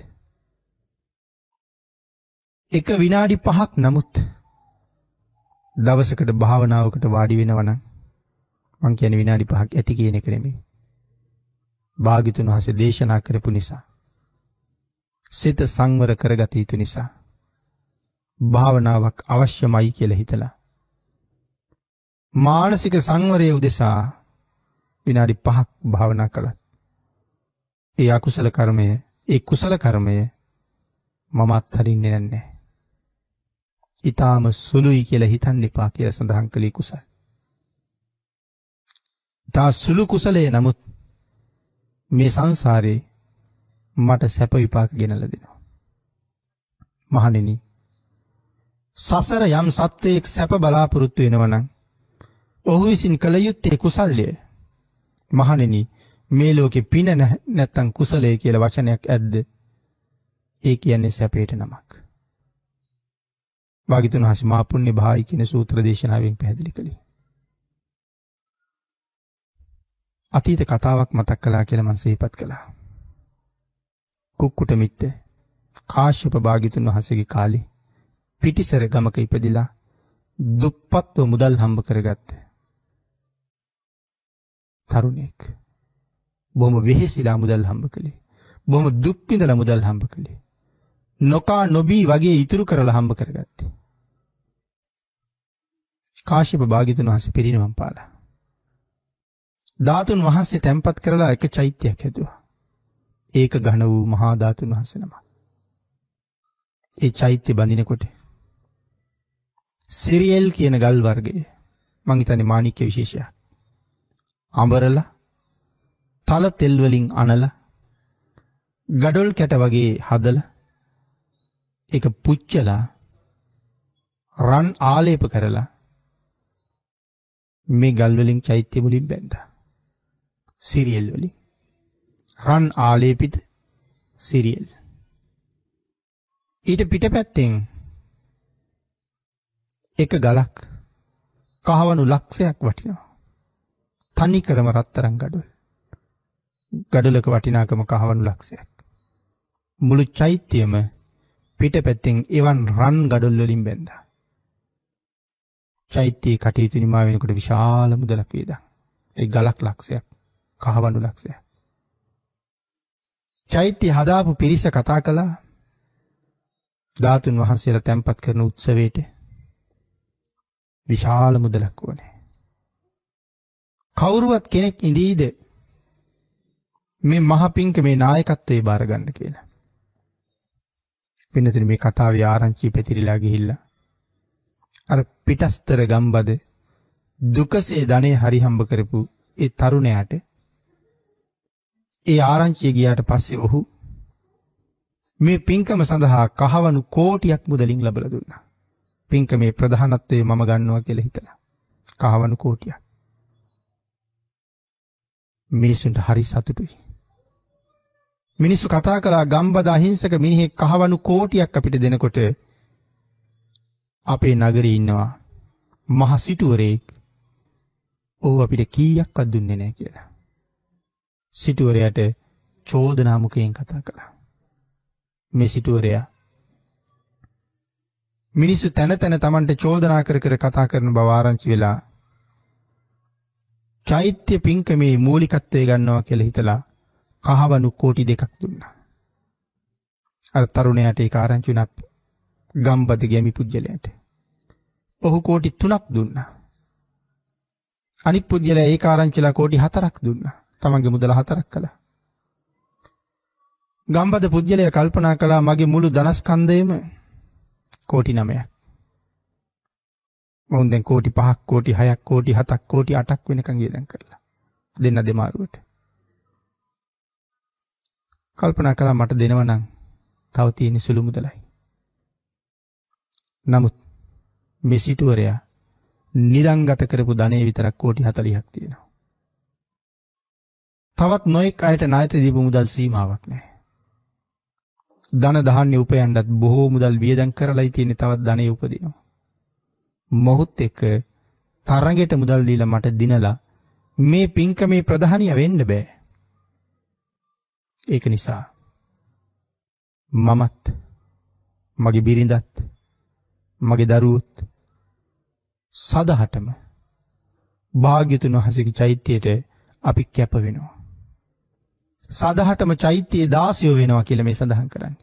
එක විනාඩි 5ක් නමුත් දවසකට භාවනාවකට වාඩි වෙනවා නම් මං කියන්නේ විනාඩි 5ක් ඇති කියන එක නෙමෙයි. භාග්‍යතුන් වහන්සේ දේශනා කරපු නිසා, සිත සංවර කරගත යුතු නිසා, භාවනාවක් අවශ්‍යමයි කියලා හිතලා මානසික සංවරය උදෙසා විනාඩි 5ක් භාවනා කළත් ඒ අකුසල කර්මය, ඒ කුසල කර්මය මම අත්හරින්නේ නැහැ. ඊටාම සුළුයි කියලා හිතන්න එපා කියලා සඳහන් කළේ කුසල. තා සුළු කුසලයේ නමුත් මේ සංසාරේ මට සැප විපාක ගෙනලා දෙනවා. මහණෙනි, සසර යම් සත්වයක් සැප බලාපොරොත්තු වෙනවා නම් ඔහු විසින් කළ යුත්තේ කුසල්ය. මහණෙනි, මේ ලෝකේ පින නැත්තම් කුසලය කියලා වචනයක් ඇද්ද? ඒ කියන්නේ සැපේට නමක්. භාග්‍යතුන් වහන්සේ මහා පුණ්‍ය භායි කියන සූත්‍ර දේශනාවෙන් පැහැදිලි කළේ. අතීත කතාවක් මතක් කළා කියලා මම සිහිපත් කළා. කුක්කුට මිත්ත කාශ්‍යප භාග්‍යතුන් වහන්සේගේ කාලේ පිටිසර ගමක ඉපදිලා දුප්පත්ව මුදල් හම්බ කරගත්ත තරුණයෙක්. බොහොම වෙහෙසිලා මුදල් හම්බ කළේ. බොහොම දුක් විඳලා මුදල් හම්බ කළේ. නොකා නොබී වගේ ඉතුරු කරලා හම්බ කරගත්තේ. කාශ්‍යප භාග්‍යතුන් වහන්සේ පිරිනිවන් පාලා. ධාතුන් වහන්සේ තැන්පත් කරලා එක චෛත්‍යයක් හැදුවා. ඒක ඝන වූ මහා ධාතුන් වහන්සේ නම. ඒ චෛත්‍ය බඳිනකොට සිරියල් කියන ගල් වර්ගය, මං හිතන්නේ මාණික්‍ය විශේෂයක්, අඹරලා තල තෙල් වලින් අනලා ගඩොල් කැට වගේ හදලා ඒක පුච්චලා රන් ආලේප කරලා මේ ගල් වලින් චෛත්‍ය මුලින් බැඳා. සිරියල් වලින් රන් ආලේපිත සිරියල්. ඊට පිටපැත්තෙන් එක ගලක් කහවණු ලක්ෂයක් වටිනවා. තනි කරම රත්තරන් ගඩොල්. ගඩොලක වටිනාකම කහවණු ලක්ෂයක්. මුළු චෛත්‍යයම පිටපැත්තෙන් එවන් රන් ගඩොල් වලින් බැඳා. චෛත්‍යයේ කටයුතු නිමා වෙනකොට විශාල මුදලක් වේදා. ඒ ගලක් ලක්ෂයක්, කහවණු ලක්ෂයක්. චෛත්‍ය හදාපු පිරිස කතා කළා ධාතුන් වහන්සේලා තැන්පත් කරන උත්සවයට විශාල මුදලක් ඕනේ. කවුරුවත් කෙනෙක් ඉඳීද මේ මහ පිංකමේ නායකත්වයේ බාර ගන්න කියලා. වෙනතන මේ කතාවේ ආරංචි පැතිරිලා ගිහිල්ලා අර පිටස්තර ගම්බද දුකසේ ධනෙ හරි හම්බ කරපු ඒ තරුණයාට ඒ ආරංචිය ගියාට පස්සේ ඔහු මේ පින්කම සඳහා කහවණු කෝටියක් මුදලින් ලබලා දුන්නා. පින්කමේ ප්‍රධානත්වය මම ගන්නවා කියලා හිතලා. කහවණු කෝටියක්. මිනිසුන්ට හරි සතුටුයි. මිනිස්සු කතා කළා ගම්බද අහිංසක මිනිහෙක් කහවණු කෝටියක් අපිට දෙනකොට අපේ නගරේ ඉන්නවා මහ සිටුවරයෙක්. ඔහු අපිට කීයක්වත් දුන්නේ නැහැ කියලා. සිටුවරයාට චෝදනා මුඛයෙන් කතා කළා. මේ සිටුවරයා මිනිස්සු තන තන Tamanට චෝදනා කර කර කතා කරන බව ආරංචි වෙලා චෛත්‍ය පින්කමේ මූලිකත්වය ගන්නවා කියලා හිතලා කහවණු කෝටි 2ක් දුන්නා. අර තරුණයාට ඒක ආරංචි වුණා ගම්බද ගැමි පුජ්‍යලයට. ඔහු කෝටි 3ක් දුන්නා. අනිත් පුජ්‍යලයා ඒක ආරංචිලා කෝටි 4ක් දුන්නා. තමන්ගේ මුදල 4ක් කළා. ගම්බද පුජ්‍යලයා කල්පනා කළා මගේ මුළු ධනස්කන්ධයම කෝටි 9ක්. මොන් දැන් කෝටි 5ක්, කෝටි 6ක්, කෝටි 7ක්, කෝටි 8ක් වෙනකන් ගෙදන් කරලා දෙන්න දෙමාරුවට. කල්පනා කළා මට දෙනව නම් තව තියෙන සුළු මුදලයි. නමුත් මේ සිටුවරයා නිදන් ගත කරපු ධනෙ විතරක් කෝටි 40ක් තියෙනවා. තවත් නොඑක් අයට ණයට දීපු මුදල් සීමාවක් නැහැ. ධන දහන්නේ උපයන්නත් බොහෝ මුදල් වියදම් කරලායි තියෙන්නේ තවත් ධනෙ උපදිනවා. මොහොත් එක තරඟයට මුදල් දීලා මට දිනලා මේ පින්කමේ ප්‍රධානිය වෙන්න බෑ. ඒක නිසා මමත් මගේ බිරිඳත් මගේ දරුවොත් සදහටම භාග්‍යතුන් වහන්සේගේ චෛත්‍යයට අපි කැප වෙනවා. සදහටම චෛත්‍යයේ දාසයෝ වෙනවා කියලා මේ සඳහන් කරන්නේ.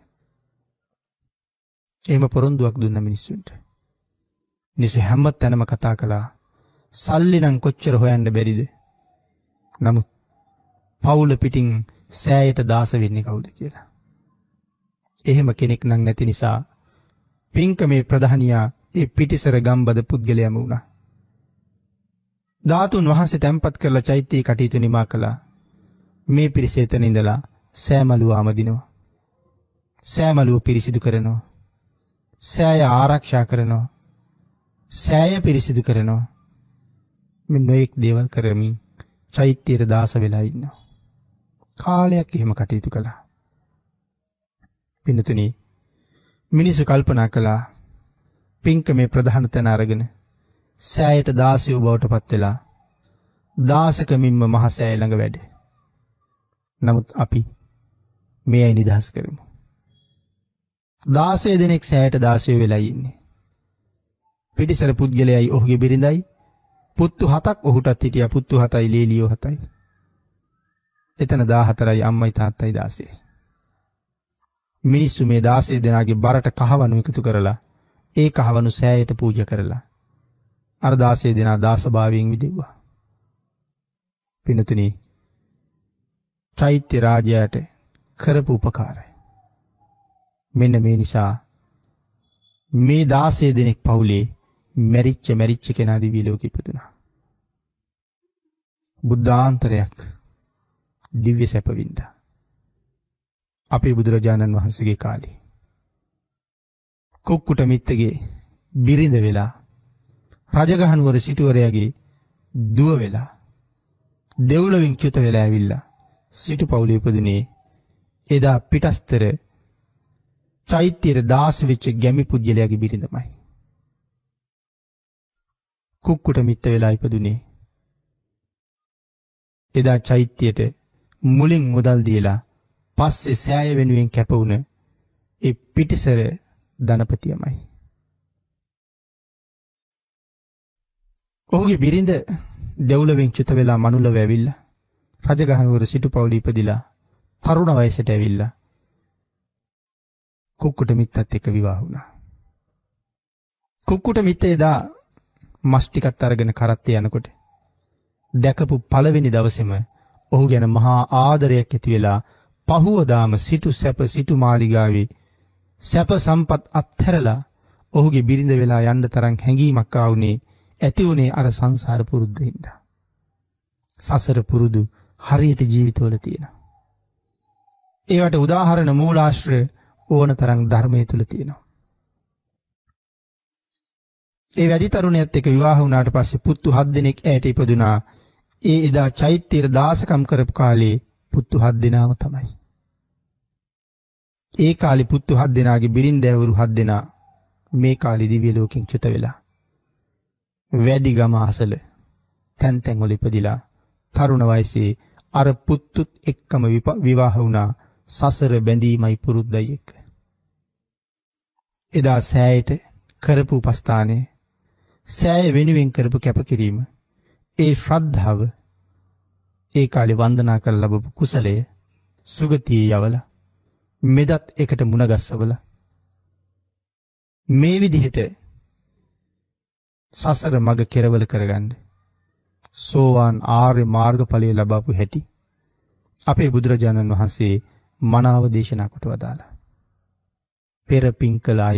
එහෙම පොරොන්දුවක් දුන්න මිනිස්සුන්ට. මිනිස්සු හැම තැනම කතා කළා. සල්ලි නම් කොච්චර හොයන්න බැරිද? නමුත් පවුල පිටින් සෑයට දාස වෙන්නේ කවුද කියලා. එහෙම කෙනෙක් නම් නැති නිසා පින්කමේ ප්‍රධානියා ඒ පිටිසර ගම්බද පුද්ගලයාම වුණා. ධාතුන් වහන්සේ තැන්පත් කරලා චෛත්‍යයේ කටයුතු නිමා කළා. මේ පිරිස එතන ඉඳලා සෑමලුව ආමදිනවා. සෑමලුව පිරිසිදු කරනවා. සෑය ආරක්ෂා කරනවා. සෑය පිරිසිදු කරනවා. මෙන්න එක් දේවල් කරමින් චෛත්‍යයට දාස වෙලා ඉන්නවා. කාලයක් එහෙම කටයුතු කළා. පින්නතුනි මිනිස්සු කල්පනා කළා පින්කමේ ප්‍රධාන තැන අරගෙන සෑයට දාසියෝ බවට පත් වෙලා දාසකමින්ම මහ සෑය ළඟ වැඩ. නමුත් අපි මේ අය නිදහස් කරමු. 16 දෙනෙක් සෑයට දාසියෝ වෙලා ඉන්නේ. පිටිසර පුද්ගලයයි ඔහුගේ බිරිඳයි පුත්තු 7ක් ඔහුටත් හිටියා. පුත්තු 7යි ලීලියෝ 7යි. එතන 14යි අම්මයි තාත්තයි 16. මිනිස්සු මේ 16 දෙනාගේ බරට කහවණු එකතු කරලා ඒ කහවණු සෑයට පූජා කරලා අර 16 දෙනා දාසභාවයෙන් විදෙව්වා. පින්නතුනි චෛත්‍ය රාජයාට කරපු උපකාරය. මෙන්න මේ නිසා මේ 16 දෙනෙක් පවුලේ මැරිච්ච කෙනා දිවි ලෝකෙ ඉපදුනා. බුද්ධාන්තරයක් දිව්‍ය සැප වින්දා. අපේ බුදුරජාණන් වහන්සේගේ කාලේ කුක්කුට මිත්තගේ බිරිඳ වෙලා රජගහනුවර සිටුවරයාගේ දුව වෙලා දෙව්ලොවින් චුත වෙලා ඇවිල්ලා සිටු පවුලේ උපදිනේ එදා පිටස්තර චෛත්‍යයේ දාස වෙච්ච ගැමි පුජ්‍යලයාගේ බිරිඳමයි. කුක්කුට මිත්ත වෙලා ඉපදුනේ එදා චෛත්‍යයට මුලින් මුදල් දීලා පස්සේ සෑය වෙනුවෙන් කැප වුණ ඒ පිටිසර ධනපතියමයි. ඔහුගේ බිරිඳ දෙව්ලොවෙන් චුත වෙලා මනුලව ඇවිල්ලා රජගහනුවර සිටු පවුලේ ඉපදිලා තරුණ වයසට ඇවිල්ලා කුක්කුට මිත්තත් එක්ක විවාහ වුණා. කුක්කුට මිත්ත එදා මස් ටිකක් අරගෙන කරත්තේ යනකොට දැකපු පළවෙනි දවසේම ඔහු ගැන මහා ආදරයක් ඇති වෙලා පහුවදාම සිටු සැප සිටු මාලිගාවේ සැප සම්පත් අත්හැරලා ඔහුගේ බිරිඳ වෙලා යන්න තරම් හැඟීමක් ආවුනේ ඇති උනේ අර සංසාර පුරුද්ද හින්දා. සසර පුරුදු හරියට ජීවිතවල තියෙනවා. ඒවට උදාහරණ මූලාශ්‍රය ඕන තරම් ධර්මයේ තුල තියෙනවා. ඒ වැඩි තරුණයත් එක්ක විවාහ වුණාට පස්සේ පුත්තු 7 දෙනෙක් ඇයට ඉපදුනා. ඒ එදා චෛත්‍යයේ දාසකම් කරපු කාලේ පුත්තු 7 දෙනාම තමයි. ඒ කාලේ පුත්තු 7 දෙනාගේ බිරින්දෑවරු 7 දෙනා මේ කාලේ දිව්‍ය ලෝකෙන් චුත වෙලා වැඩි ගම අසල තැන් තැන් වල ඉපදිලා තරුණ වයසේ අර පුත්තුත් එක්කම විවාහ වුණා. සසර බැඳීමයි පුරුද්දයි එක්ක. එදා සෑයට කරපු උපස්ථානේ සෑය වෙනුවෙන් කරපු කැපකිරීම ඒ ශ්‍රද්ධාව ඒ කාලේ වන්දනා කරලා ලැබපු කුසලය සුගතියේ යවලා මෙදත් එකට මුණ ගැස්සවලා මේ විදිහට සසර මග කෙරවල කරගන්න සෝවාන් ආර්ය මාර්ගඵලය ලබාපු හැටි අපේ බුදුරජාණන් වහන්සේ මනාව දේශනා කොට වදාලා. පෙර පින් කළ අය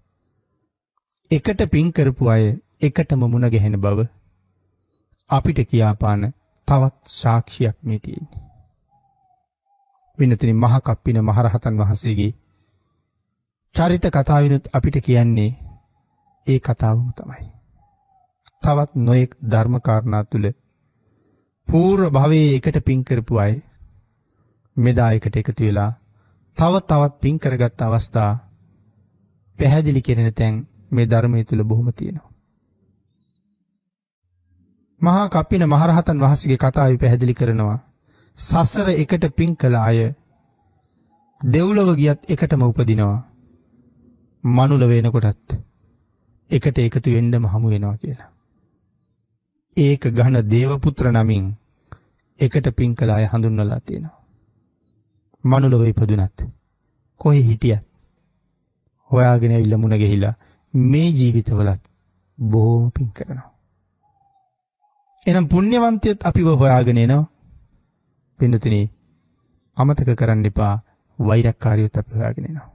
එකට පින් කරපු අය එකටම මුණ ගැහෙන බව අපිට කියාපාන තවත් සාක්ෂියක් මේ තියෙන්නේ. විනතුනි මහා කප්පින මහරහතන් වහන්සේගේ චරිත කතාවිනුත් අපිට කියන්නේ ඒ කතාවම තමයි. තවත් නොයෙක් ධර්ම කාරණා තුල පූර්ව භවයේ එකට පින් කරපු අය මෙදා එකට එකතු වෙලා තවත් පින් කරගත් අවස්ථා පැහැදිලි කරන තැන් මේ ධර්මයේ තුල බොහොම තියෙනවා. මහා කප්පින මහරහතන් වහන්සේගේ කතාව පැහැදිලි කරනවා. සසර එකට පින් කළ අය දෙව්ලොව ගියත් එකටම උපදිනවා. මනුල වෙනකොටත් එකට එකතු වෙන්නම හමු වෙනවා කියලා. ඒක ඝන දේවපුත්‍ර නමින් එකට පින් කළ අය හඳුන්වලා තියෙනවා. මනුලව ඉපදුනත් කොහේ හිටියත් හොයාගෙන ඇවිල්ලා මුණ ගැහිලා මේ ජීවිතවලත් බොහෝම පින් කරනවා. එනම් පුණ්‍යවන්තයත් අපිව හොයාගෙන එනවා. පින්තුනි අමතක කරන්න එපා වෛරක්කාරියොත් අපිව හොයාගෙන එනවා.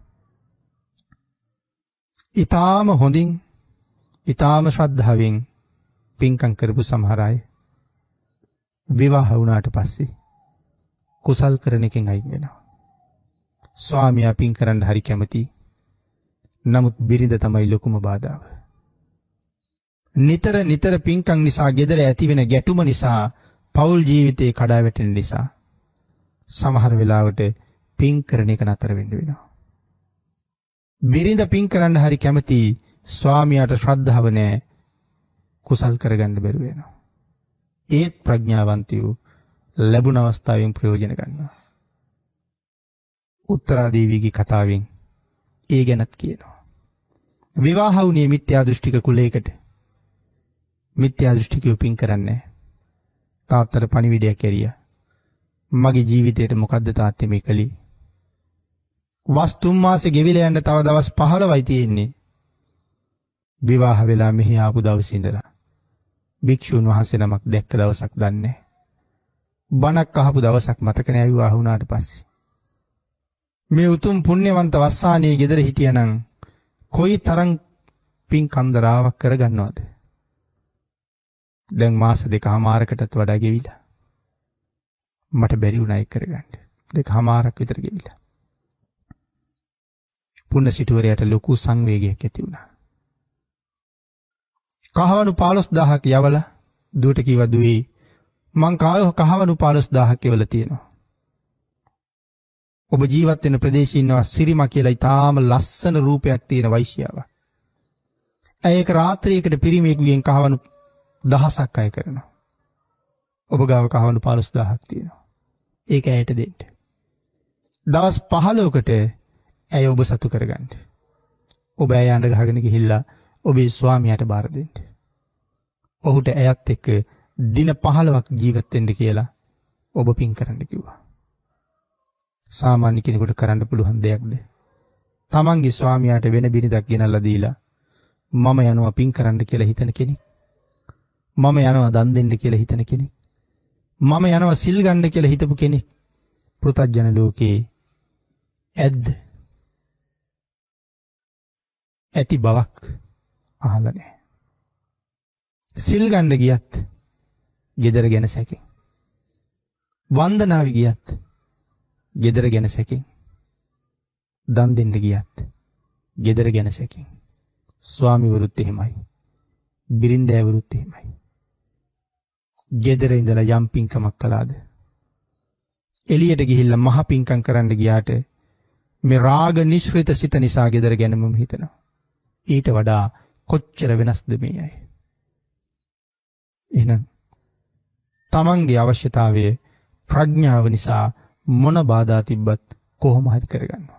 ඊටාම හොඳින් ඊටාම ශ්‍රද්ධාවෙන් පින්කම් කරපු සමහර අය විවාහ වුණාට පස්සේ කුසල් කරන එකෙන් අයින් වෙනවා. ස්වාමියා පින් කරන්න හරි කැමති. නමුත් බිරිඳ තමයි ලොකුම බාධාව. නිතර පින්කම් නිසා ගෙදර ඇතිවෙන ගැටුම නිසා පෞල් ජීවිතේ කඩා වැටෙන නිසා සමහර වෙලාවට පින් කරන එක නතර වෙන්න වෙනවා. බිරිඳ පින් කරන්න හරි කැමති ස්වාමියාට ශ්‍රද්ධාව නැහැ. කුසල් කරගන්න බැරුව වෙනවා. ඒත් ප්‍රඥාවන්තයෝ ලැබුණ අවස්ථාවෙන් ප්‍රයෝජන ගන්නවා. උත්තරාදේවිගේ කතාවෙන් ඒ ගැනත් කියනවා. විවාහ වුණේ මිත්‍යා දෘෂ්ටික කුලයකට. මිත්‍යා දෘෂ්ටිකයෝ පින් කරන්නේ තාත්තට පණිවිඩයක් ඇරියා. මගේ ජීවිතේට මොකද්ද තාත්තේ මේ කළේ? වස් 3 මාසෙ ගෙවිලා යන්න තව දවස් 15යි තියෙන්නේ. විවාහ වෙලා මෙහි ආපු දවසේ ඉඳලා භික්ෂුන් වහන්සේ නමක් දැක්ක දවසක් දන්නේ. බණක් අහපු දවසක් මතක නෑ විවාහ වුණාට පස්සේ. මේ උතුම් පුණ්‍යවන්ත වස්සානයේ ගෙදර හිටියනම් කොයි තරම් පින් කන්දරාවක් කරගන්නවද? දැන් මාස 2කමාරකටත් වඩා ගෙවිලා. මට බැරි වුණා ඒක කරගන්න. 2කමාරක් විතර ගෙවිලා. පුණ්‍ය සිටුවරයට ලොකු සංවේගයක් ඇති වුණා. කහවණු 15000ක් යවලා දුවට කිව්වා දුවේ මං කහවණු 15000ක් එවලා තියෙනවා. ඔබ ජීවත් වෙන ප්‍රදේශයේ ඉන්නවා සිරිමා කියලා ඊටාම ලස්සන රූපයක් තියෙන වෛශ්‍යාවක්. ඒක රාත්‍රියකට පිරිමියෙකුගෙන් කහවණු 1000ක් අය කරනවා. ඔබ ගාව කහවණු 15000ක් තියෙනවා. ඒක ඇයට දෙන්න. දවස් 15කට ඇය ඔබ සතු කරගන්න. ඔබ ඇය අඬ ගහගෙන ගිහිල්ලා ඔබේ ස්වාමියාට බාර දෙන්න. ඔහුට ඇයත් එක්ක දින 15ක් ජීවත් වෙන්න කියලා ඔබ පින් කරන්න කිව්වා. සාමාන්‍ය කෙනෙකුට කරන්න පුළුවන් දෙයක්ද? තමන්ගේ ස්වාමියාට වෙන බිරිඳක් ගෙනල්ලා දීලා මම යනවා පින් කරන්න කියලා හිතන කෙනෙක්. මම යනවා දන් දෙන්න කියලා හිතන කෙනෙක්. මම යනවා සිල් ගන්න කියලා හිතපු කෙනෙක්. පෘථග්ජන ලෝකේ ඇද්ද? ඇති බවක් අහලා නැහැ. සිල් ගන්න ගියත් ගෙදර ගැන සැකෙන්. වන්දනාවි ගියත් ගෙදර ගැන සැකෙන්. දන් දෙන්න ගියත් ගෙදර ගැන සැකෙන්. ස්වාමිවරුත් එහෙමයි. බිරින්දෑවරුත් එහෙමයි. ගෙදර ඉඳලා යම් පින්කමක් කළාද එළියට ගිහිල්ලා මහ පින්කම් කරන්න ගියාට මේ රාග නිශ්චිත සිත නිසා ගෙදර ගැනම හිතනවා. ඊට වඩා කොච්චර වෙනස්ද මේ අය. එහෙනම් තමන්ගේ අවශ්‍යතාවය ප්‍රඥාව නිසා මොන බාධා තිබ්බත් කොහොම හරි කරගන්නවා.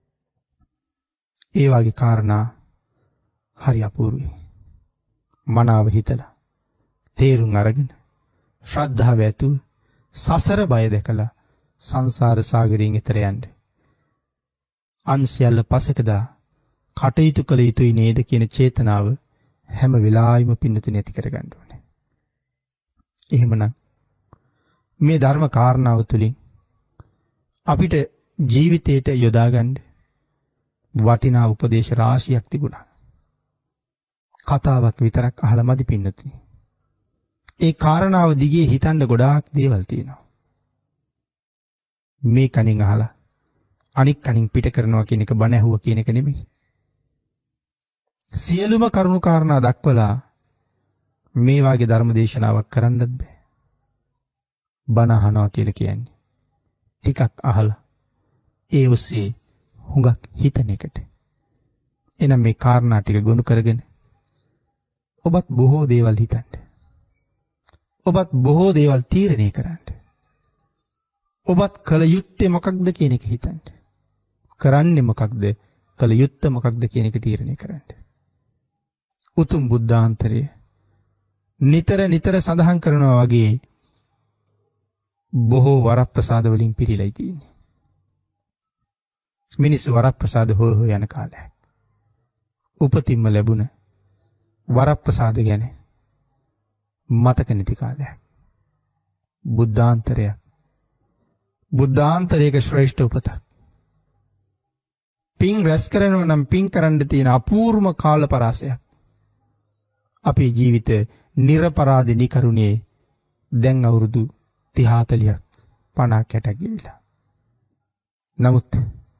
ඒ වගේ කාරණා හරි අපූර්වයි. මනාව හිතලා තේරුම් අරගෙන ශ්‍රද්ධාව ඇතුව සසර බය දැකලා සංසාර සාගරයෙන් එතර යන්න. අන් සියල්ල පසකදා කටයුතු කළ යුතුයි නේද කියන චේතනාව හැම වෙලාවෙම පින්නතුනේ ඇති කරගන්න ඕනේ. එහෙමනම් මේ ධර්ම කාරණාව තුලින් අපිට ජීවිතයට යොදා ගන්න වටිනා උපදේශ රාශියක් තිබුණා. කතාවක් විතරක් අහලා මදි පින්නතුනේ. ඒ කාරණාව දිගේ හිතන්න ගොඩාක් දේවල් තියෙනවා. මේ කණින් අහලා අනික් කණින් පිට කරනවා කියන එක බණ ඇහුවා කියන එක නෙමෙයි. සියලුම කරුණු කාරණා දක්වලා මේ වාගේ ධර්ම දේශනාවක් කරන්නත් බෑ. බණ අහනවා කියලා කියන්නේ ටිකක් අහලා ඒ ඔස්සේ හුඟක් හිතන එකට. එනම් මේ කාරණා ටික ගොනු කරගෙන ඔබත් බොහෝ දේවල් හිතන්න. ඔබත් බොහෝ දේවල් තීරණය කරන්න. ඔබත් කල යුත්තේ මොකක්ද කියන එක හිතන්න. කරන්නේ මොකක්ද, කල යුත්තේ මොකක්ද කියන එක තීරණය කරන්න. උතුම් බුද්ධාන්තරය නිතර නිතර සඳහන් කරනවා වගේ බොහෝ වරප්‍රසාද වලින් පිරීලා තියෙන්නේ. මිනිස්සු වරප්‍රසාද හොය යන කාලයක්. උපතින්ම ලැබුණ වරප්‍රසාද ගැන මතක නැති කාලයක්. බුද්ධාන්තරයක ශ්‍රේෂ්ඨ උපතක්. පින් රැස් කරනව නම් පින් කරන්න තියෙන අපූර්ව කාල පරාසයක්. අපේ ජීවිත නිර්පරාධ නිකරුණේ දැන් අවුරුදු 30 40ක් 50ක් 60ක් ගෙවිලා. නමුත්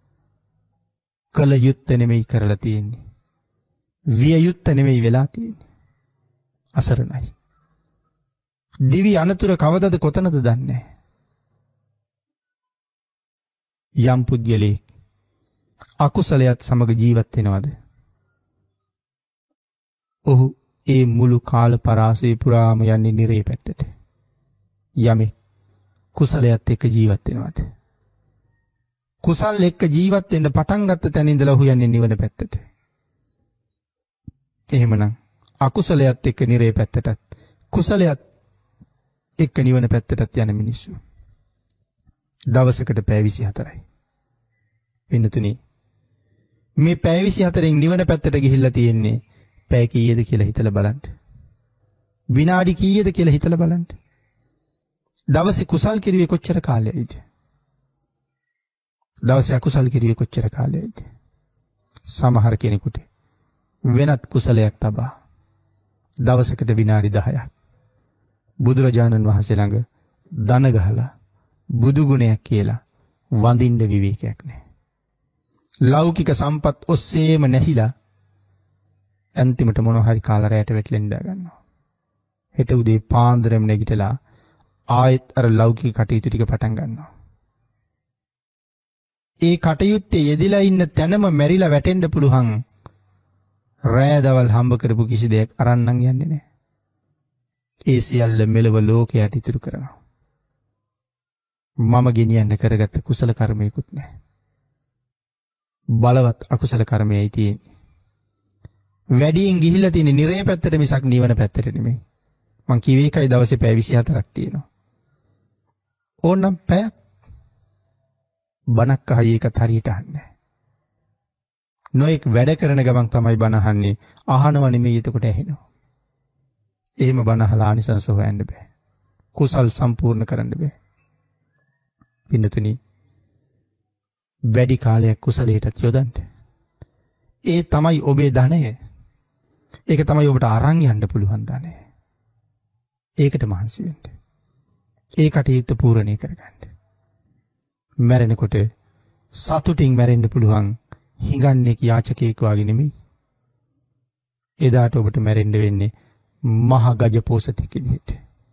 කල යුත්ත නෙමෙයි කරලා තියෙන්නේ. විය යුත්ත නෙමෙයි වෙලා තියෙන්නේ. අසරණයි. දිවි අනතුර කවදද කොතනද දන්නේ නැහැ. යම් පුද්ගලෙක් අකුසලයක් සමග ජීවත් වෙනවද? ඔහු ඒ මුළු කාල පරාසය පුරාම යන්නේ නිරේ පැත්තට. යමෙක් කුසලයක් එක්ක ජීවත් වෙනවද? කුසල් එක්ක ජීවත් වෙන්න පටන් ගත්ත තැන ඉඳලා ඔහු යන්නේ නිවන පැත්තට. එහෙමනම් අකුසලයක් එක්ක නිරේ පැත්තටත් කුසලයක් එක්ක නිවන පැත්තටත් යන මිනිස්සු දවසකට පැය 24යි. වෙනතුනි මේ පැය 24න් නිවන පැත්තට ගිහිල්ලා තියෙන්නේ පැය කීයද කියලා හිතලා බලන්න. විනාඩි කීයද කියලා හිතලා බලන්න. දවසේ කුසල් කිරුවේ කොච්චර කාලයයිද? දවසේ අකුසල් කිරුවේ කොච්චර කාලයයිද? සමහර කෙනෙකුට වෙනත් කුසලයක් තබා දවසකට විනාඩි 10ක් බුදුරජාණන් වහන්සේ ළඟ දන ගහලා බුදු ගුණයක් කියලා වඳින්න විවේකයක් නැහැ. ලෞකික සම්පත් ඔස්සේම නැහිලා අන්තිමට මොනවා හරි කාලා රැයට වැටෙන්න ගන්නවා. හෙට උදේ පාන්දරම නැගිටලා ආයෙත් අර ලෞකික කටයුතු ටික පටන් ගන්නවා. ඒ කටයුත්තේ යෙදিলা ඉන්න තැනම මැරිලා වැටෙන්න පුළුවන්. රෑ දවල් හම්බ කරපු කිසි දෙයක් අරන් නම් යන්නේ නැහැ. ඒ සියල්ල මෙලව ලෝකයට ඉතුරු කරනවා. මම ගෙනියන්න කරගත්ත කුසල කර්මයකුත් නැහැ. බලවත් අකුසල කර්මයයි තියෙන්නේ. වැඩියෙන් ගිහිල්ලා තියෙන නිරේ පැත්තට මිසක් නිවන පැත්තට නෙමෙයි. මං කිව්වේ එකයි දවසේ පැය 24ක් තියෙනවා. ඕනම් පැයක් බණක් අහයි එකත් හරියට අහන්නේ. නොඑක් වැඩ කරන ගමන් තමයි බණ අහන්නේ. අහනව නෙමෙයි එතකොට ඇහෙනවා. එහෙම බණ අහලා ආනිසංස හොයන්න බෑ. කුසල් සම්පූර්ණ කරන්න බෑ. පින්නතුනි වැඩි කාලයක් කුසලයටත් යොදන්න. ඒ තමයි ඔබේ ධනය. ඒක තමයි ඔබට අරන් යන්න පුළුවන් ධනය. ඒකට මහන්සි වෙන්න. ඒ කටයුත්ත පූර්ණේ කරගන්න. මැරෙනකොට සතුටින් මැරෙන්න පුළුවන් හිඟන්නේ යාචකයෙක් වගේ නෙමෙයි. එදාට ඔබට මැරෙන්න වෙන්නේ මහ ගජ පෝසතෙක් විදිහට.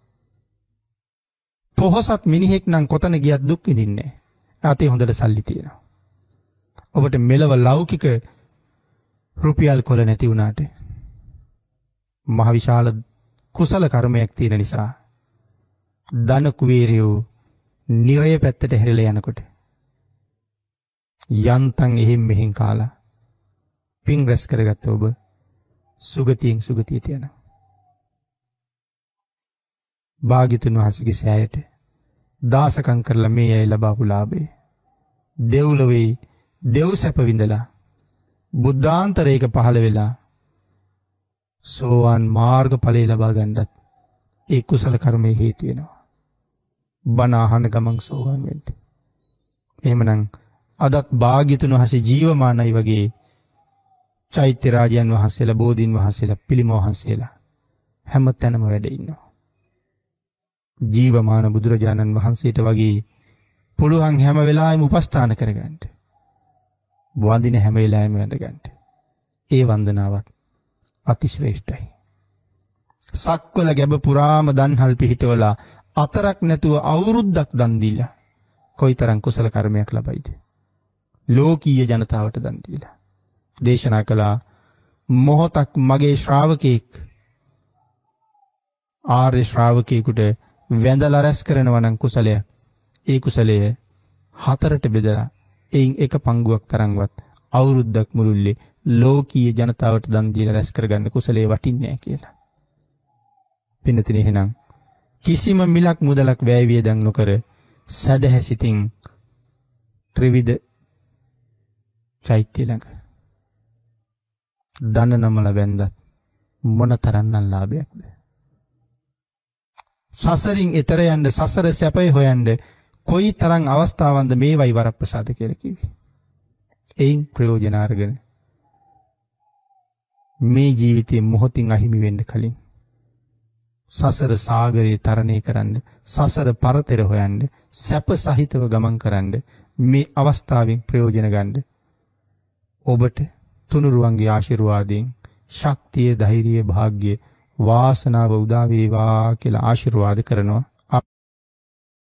පොහොසත් මිනිහෙක් නම් කොතන ගියත් දුක් විඳින්නේ නැහැ. ආතේ හොඳට සල්ලි තියෙනවා. ඔබට මෙලව ලෞකික රුපියල් කොල නැති වුණාට මහ විශාල කුසල කර්මයක් තියෙන නිසා ධන කුවේරයෝ නිරය පැත්තට හැරිලා යනකොට යන්තම් එහෙම් මෙහෙන් කාලා පින් රැස් කරගත්ත ඔබ සුගතියෙන් සුගතියට යනවා. භාග්‍යතුන් වහන්සේගේ සෑයට දාසකම් කරලා මේ අය ලබාපු ලාභේ දෙව්ලොවේ දෙව් සැප විඳලා බුද්ධාන්තරයක පහළ වෙලා සෝවාන් මාර්ග ඵලය ලබා ගන්නත් ඒ කුසල කර්මයේ හේතු වෙනවා. බණ අහන ගමන් සෝවාන් වෙන්න. එහෙමනම් අදත් භාග්‍යතුන් වහන්සේ ජීවමානයි වගේ චෛත්‍ය රාජයන් වහන්සේලා බෝධීන් වහන්සේලා පිළිම වහන්සේලා හැම තැනම වැඩ ඉන්නවා. ජීවමාන බුදුරජාණන් වහන්සේට වගේ පුළුවන් හැම වෙලාවෙම උපස්ථාන කරගන්න. වඳින හැම වෙලාවෙම වැඳගන්න. ඒ වන්දනාවක් අතිශ්‍රේෂ්ඨයි. සක්වල ගැබ පුරාම දන්හල් පිහිටවලා අතරක් නැතුව අවුරුද්දක් දන් දීලා කොයිතරම් කුසල කර්මයක් ලබයිද? ලෝකීය ජනතාවට දන් දීලා. දේශනා කළා මොහොතක් මගේ ශ්‍රාවකෙක් ආර්ය ශ්‍රාවකයෙකුට වැඳලා රැස් කරනවා නම් කුසලය, ඒ කුසලය හතරට බෙදලා එයින් එක පංගුවක් තරම්වත් අවුරුද්දක් මුළුල්ලේ ලෝකීය ජනතාවට දන් දීලා රැස් කරගන්න කුසලයේ වටින්නේ නැහැ කියලා. පින්නතිනේ එහෙනම් කිසිම මිලක් මුදලක් වැය වියදම් නොකර සදහැසිතින් ත්‍රිවිධ චෛත්‍ය ළඟ දන නමල වැන්දත් මොන තරම්නම් ලාභයක්ද? සසරින් එතර යන්න, සසර සැපය හොයන්න කොයි තරම් අවස්ථාවන්ද මේවයි වරප්‍රසාද කියලා කිව්වේ. එයින් ප්‍රයෝජන අරගෙන මේ ජීවිතේ මොහොතින් අහිමි වෙන්න කලින් සසර සාගරේ තරණය කරන්න, සසර පරතර හොයන්න, සැප සහිතව ගමන් කරන්න මේ අවස්ථාවෙන් ප්‍රයෝජන ගන්න. ඔබට තුනුරුවන්ගේ ආශිර්වාදයෙන් ශක්තිය, ධෛර්යය, වාග්ය, වාසනාව උදා වේවා කියලා ආශිර්වාද කරනවා.